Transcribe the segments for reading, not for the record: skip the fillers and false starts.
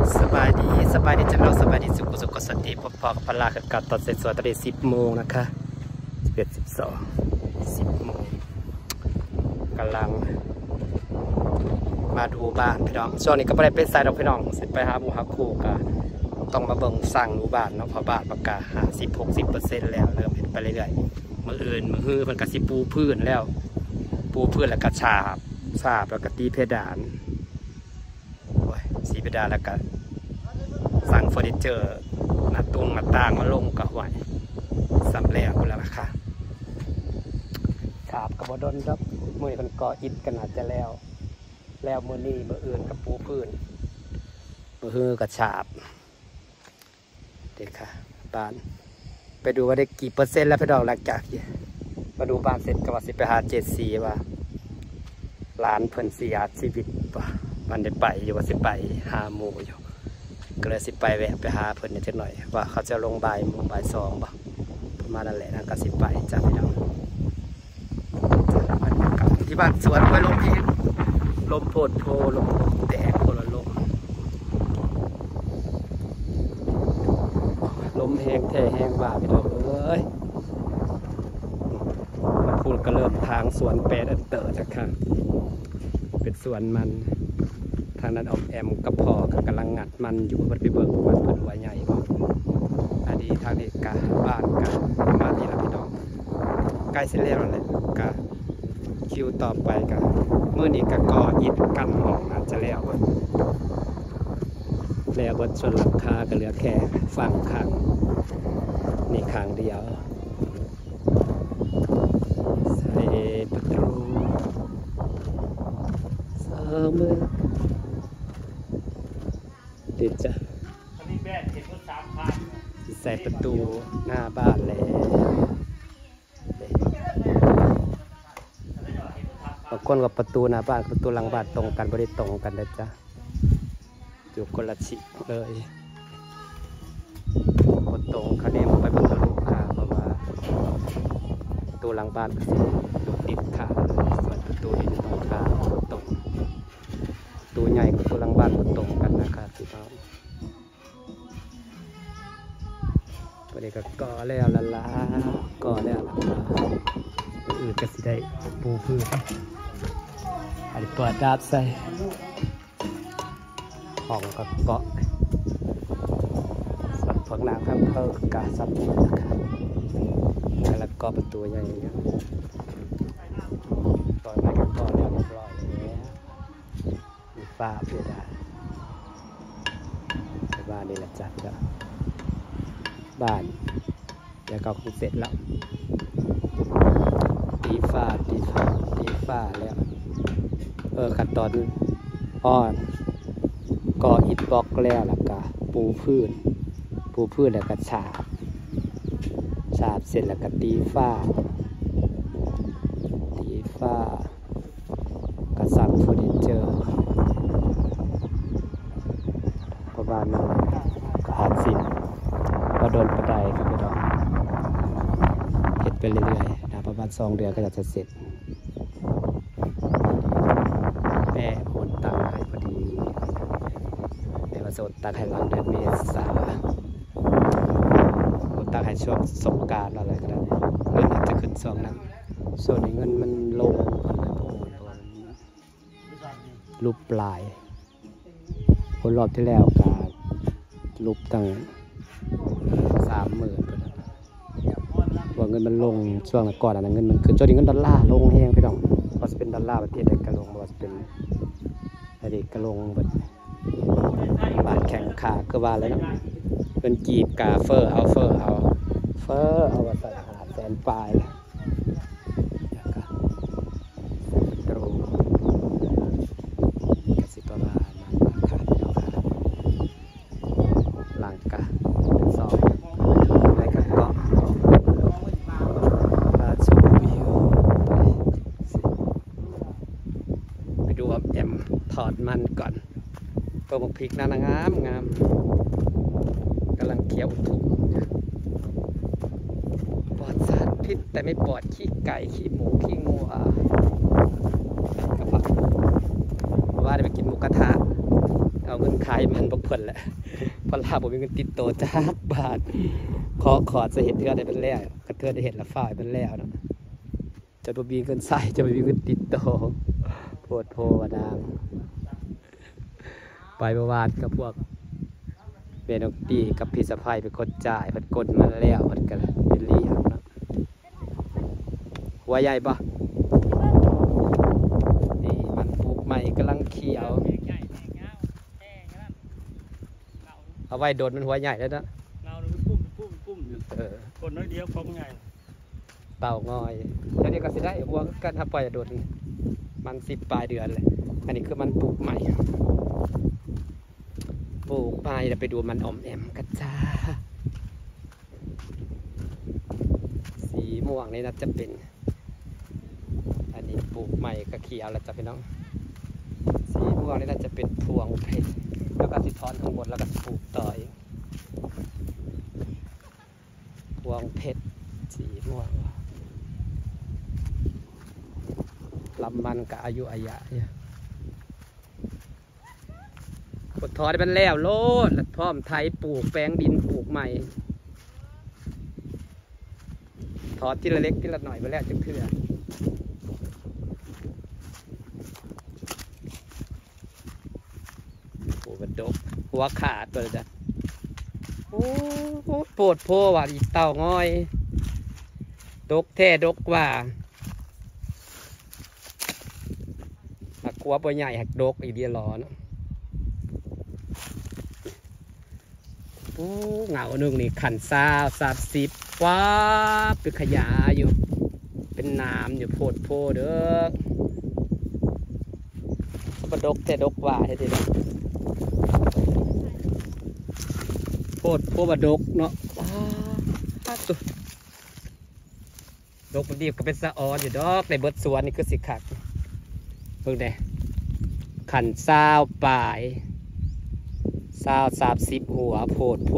สบายดีจังเราสบายดีสุขสุขสติพอกับพลาคือการตอนเสร็จสวยตอนนี้10 โมงนะคะ10 โมงกำลังมาดูบ้านพี่น้องช่วงนี้ก็ไม่ได้เป็นสายดอกพี่น้องเสร็จไปหาหมู่หาคู่กันต้องมาเบิ่งสั่งดูบ้านเนาะเพราะบ้านประกาศ50-60%แล้วเริ่มเห็นไปเรื่อยๆมืออื่นมือฮื้อมันก็สิปูพื้นแล้วปูพื้นแล้วก็ฉาบแล้วก็ตีเพดานสีเพดานแล้วก็สั่งเฟอร์นิเจอร์หน้าตุ้งหน้าต่างมาลงกับไหวสำเร็จแล้วนะคะฉาบกับบดนครับมือมันก่ออิฐกันอาจจะแล้วมือนี้มืออื่นกับปูพื้นมือฮือกับฉาบเด็กค่ะบ้านไปดูว่าได้กี่เปอร์เซ็นต์แล้วพี่น้องหลังจากมาดูบ้านเสร็จก็ว่าสิไปหา7-4ว่าร้านเพิ่นเสียชีวิตป่ะมันได้ไปอยู่ว่าสิไปหาหมูอยู่ก็เลยสิไปแวะไปหาเพิ่นนิดหน่อยว่าเขาจะลงบ่ายโมงบ่ายสองป่ะประมาณนั้นแหละนะก็สิไปจ้ะพี่น้องที่บ้านสวนไปลมเองลมโพดโพลมแดดคนละลมแห้งแท้แห้งว่าพี่น้องเอ้ยมาพูดก็เริ่มทางสวนแปดอันเตอร์จ้ะค่ะเป็นสวนมันทางนั้นออกแอมกระพอกับกำลังงัดมันอยู่บนพิเบิร์กวันเปิดหัวใหญ่บ่อันนี้ทางนี้กะบ้านกะมาที่ละพี่น้องใกล้เสร็จแล้วแหละกะคิวต่อไปกะเมื่อนี้กะก่ออิฐกันห้องอาจจะแล้วบนส่วนหลังคาก็เหลือแค่ฝั่งข้างนี่ข้างเดียวใส่ประตูมือเด็ดจ้ะใส่ประตูหน้าบ้านแล้วบางคนกับประตูหน้าบ้านประตูหลังบ้านตรงกันไม่ได้ตรงกันนะจ๊ะอยู่คนละชิเลยคนตรงคะแนนไปบนทะลุค่ะเพราะว่าประตูหลังบ้านอยู่ติดค่ะส่วนประตูที่ตรงค่ะตรงตัวใหญ่กับตัวหลังบ้านตรงกันนะครับพี่น้องวันนี้ก็ก่อแล้วละก่อแล้วอื่นก็สิได้ปูพื้นอันนี้เปิดดาบใส่ห้องก็เกาะสับผักน้ำข้างเพิ่มกาซับนี่นะครับแล้วก็ประตูใหญ่ต่อไปก็ก่อแล้วเรียบร้อยแล้วมีฝ้าเพดานบ้านนี่แหละจัดแล้วบ้านแล้วก็คงเสร็จแล้วตีฝ้าแล้วขั้นตอนก่ออิฐบล็อกแล้วล่ะก็ปูพื้นแล้วก็ฉาบเสร็จแล้วก็ตีฝ้ก็สั่งเฟอร์นิเจอร์ประมาณนั้นก็หาสินก็โดนประไดครับพี่น้องเห็ดไปเรื่อยๆนะประมาณ2 เดือนก็จะเสร็จแม่โอนตังค์ให้พอดีแม่มาโอนตังค์ให้หลังเดือนเมษาโอนตังค์ให้ช่วงสงกรานต์อะไรก็ได้เงินอาจจะขึ้นช่วงนั้นส่วนนี้เงินมันลงรูปปลายคนรอบที่แล้วก็รูปตั้ง30,000ว่าเงินมันลงช่วงก่อนอันนั้นเงินมันขึ้นจนถึงเงินดอลลาร์ลงแห้งพี่น้องว่าจะเป็นดอลลาร์ประเทศใดก็ลงว่าจะเป็นอะไรก็ลงแบบบาทแข่งขาก็ว่าแล้วนะเป็นกีบกาเฟอร์เอาว่าใส่500,000 ปลายเลยถอดมันก่อนตัวหมกพริกน่างามกำลังเคี้ยวถุงปลอดสารพิษแต่ไม่ปลอดขี้ไก่ขี้หมูขี้งูกระเพาะว่าได้ไปกินหมูกระทะเอาเงินขายมันบ่เพิ่นแหละเพราะลาบ่มีเงินติดโตจักบาทขอจะเห็นเทื่อได้เป็นแล้วกระเทื่อได้เห็นละฝ่ายเป็นแล้วเนาะจะบ่มีเงินใช้จะบ่มีเงินติดโตโพดโพว่าดางไปเมื่อวานกับพวกเมนกตีกับพี่สะพ้ายเป็นคนจ่ายเพิ่นกดมาแล้วเพิ่นก็เป็นเลี้ยงเนาะหัวใหญ่ปะนี่มันปลูกใหม่กำลังเขียวเอาไว้โดนมันหัวใหญ่แล้วนะเรากุ้มคนน้อยเดียวของใหญ่เต่างอยเดี๋ยวนี้ก็สิได้หัวกันถ้าปล่อยโดนมัน10 ปลายเดือนเลยอันนี้คือมันปลูกใหม่ปลูกไปแล้วไปดูมันอมแอมกันจ้าสีม่วงนี่น่าจะเป็นอันนี้ปลูกใหม่ก็เขียวแล้วจะเป็นน้องสีม่วงนี่น่าจะเป็นพวงเพชรแล้วก็สิทอนข้างบนแล้วก็ปลูกต่ออีกพวงเพชรสีม่วงลำมันกับอายุอายะเนี่ยกดทอได้เป็นแล้วโลดพร้อมไทยปลูกแปลงดินปลูกใหม่ถอดทีละเล็กทีละหน่อยไปแล้วจังเถื่อโอ้มันดกหัวขาดตัวเลยจ้ะโอ้โปวดโพว่าอีเต่างอยดกแท้ดกว่าหักหัวปใหญ่หักดกอีเดียร้อนโอ้เหงาหนึ่งนี่ขัน30ว้าเป็นขยะอยู่เป็นน้ำอยู่โพดโพเด้อกระดกแต่ดกว่าใช่ไหมโพดโพบดกเนาะตุ๊ดกมันดีก็เป็นสะออนอยู่ดอกในเบิดสวนนี่คือสิขัดเพิ่งได้ขัน20 ปลาย30หัวโพดโพ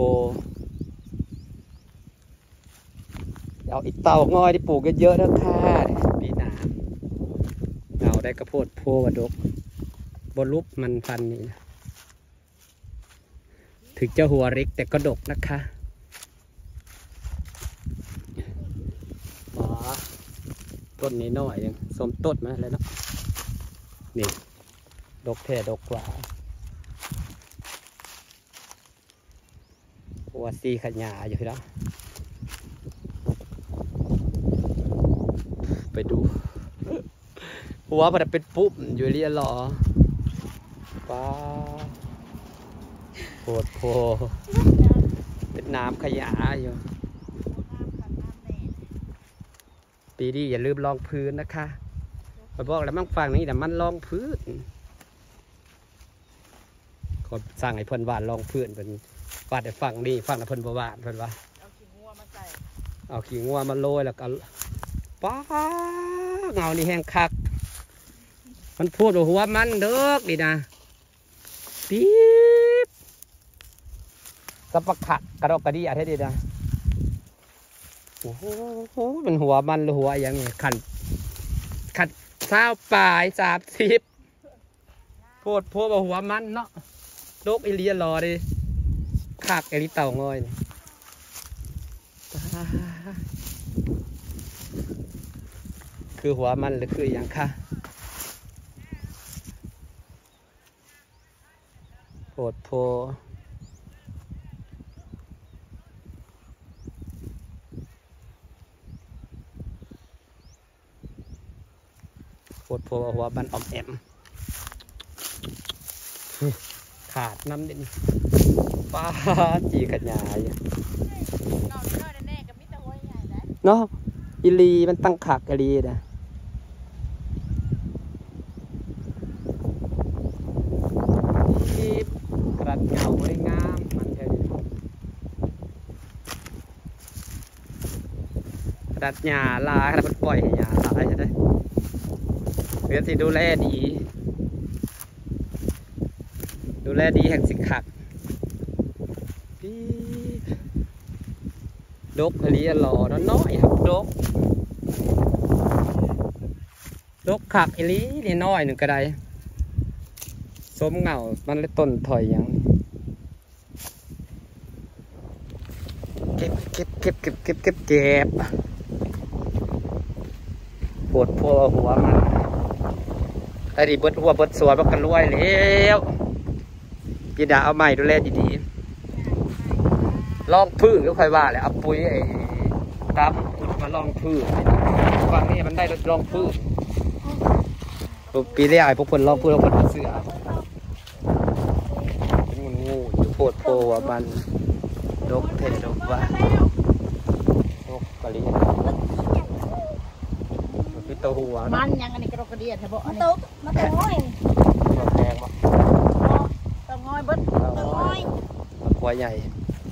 เอาอีเต่างอยที่ปลูกเยอะๆนะค่ะปีหน้าเอาได้กระโพดโพวดกบนรูปมันพันนี่ถึงจะหัวเล็กแต่ก็ดกนะคะอ๋อต้นนี้น้อยยังสมต้นมาเลยเนาะนี่ดกแท้ดกกว่าหัวซีขยาอยู่แล้วไปดูหัวมันเป็นปุ๊บอยู่เรียหรอป้าโผดโพเป็นน้ำขยะอยู่ปีนี้อย่าลืมรองพื้นนะคะมาบอกแล้วมั่งฟังนี่แต่มันรองพื้นคนสั่งให้เพิ่นวาดรองพื้นเป็นวาดแต่ฝั่งนี่ฝั่งแต่เพิ่นบ่วาดเพิ่นว่าเอาขี้งัวมาใส่เอาขี้งัวมาโรยแล้วก็ป้าเงานี่แห้งคักมันพูดว่าหัวมันเด้อดีนะปี๊บสะปะขะกระดกกระดี่อะไรดีนะโอ้โหมันหัวมันหรือหัวอย่างนี้ขัน20 ปลาย30พูดว่าหัวมันเนาะโลกอิเลียรอดิคักเอลิเต่างอยคือหัวมันหรือคืออย่างค่ะโพดโพหัวมันอมแอมขาดน้ำดินป้าจีขยายเนาะอิลีมันตั้งขากอิลีนะกระดเงาไม่งามมันแค่นี้กระดหญ้าลายกระดมันปล่อยให้หญ้าลายใช่ไหมเพื่อที่ดูแลดีแห่งสิขักดกอะไรหล่อน้อยครับดกขักอีลีนี่น้อยหนึ่งก็ได้สมเงามันเลยต้นถอยอย่างเก็บปวดพัวหัวมันไอ้ดิเบิดหัวเบิดสวนมันกันรวยแล้วพี่ดาเอาใหม่ดูแลดีๆลองพื้นก็ค่อยว่าแหละเอาปุ๋ยไอ้ตามมาลองพื้นฝั่งนี้มันได้ลองพื้นปีแรกไอ้พวกคนลองพื้นแล้วคนเสือเป็นงูอยู่โคตรโพว่ามันดกเทดกว่าดกกะลิพี่ตัวหัวมันยังอันนี้กระเดียดเถอะบ่อันนี้มาตัวน้อยตัวแดงมั้งตัวน้อยเบิ้ลตัวน้อยหัวใหญ่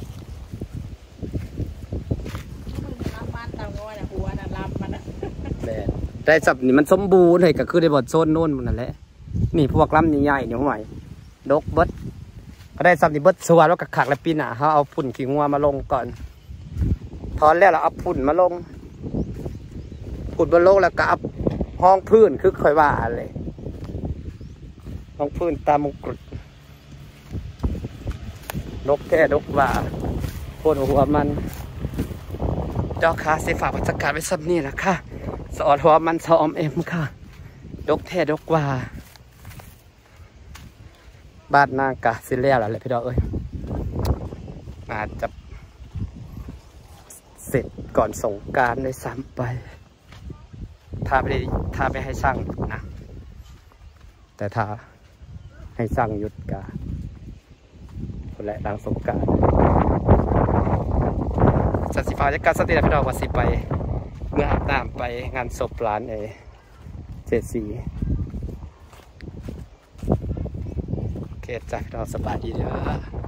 รับมันตัวน้อยนะหัวน่ะรับมันนะได้สับนี่มันสมบูรณ์เลยก็คือได้บดโซนโน่นมันนั่นแหละนี่พวกลำใหญ่ๆเนี่ยใหม่ดกเบิดก็ได้สับนี่เบิดสวนแล้วก็ขักแล้วปีหน้าเขาเอาพุ่นขี้งัวมาลงก่อนถอนแล้วเราเอาพุ่นมาลงพุ่นมาลงแล้วก็เอาห้องพื้นคือค่อยว่าเลยห้องพื้นตามมงกุฎนกแก่นกว่าโคนหัวมันดอกคาเซฝาพัสกัดไว้สับนี่แหละค่ะสอดหัวมันสอมเอ็มค่ะดกแท้ดกว่าบ้านนางกะสิเล่แล้วแหละพี่ดอกเอ้ยอาจจะเสร็จก่อนสงกรานต์ได้ซ้ำไปถ้าไม่ให้สร้างนะแต่ถ้าให้สร้างหยุดกะคนแหละหลังสงกรานต์สัตว์สีฟ้าจะการสติแล้วพี่ดอกว่าสิไปเมื่ออาบน้ำไปงานศพร้านเจ็ดสีโอเคจ้ะพี่ดอกสบายดีเด้อ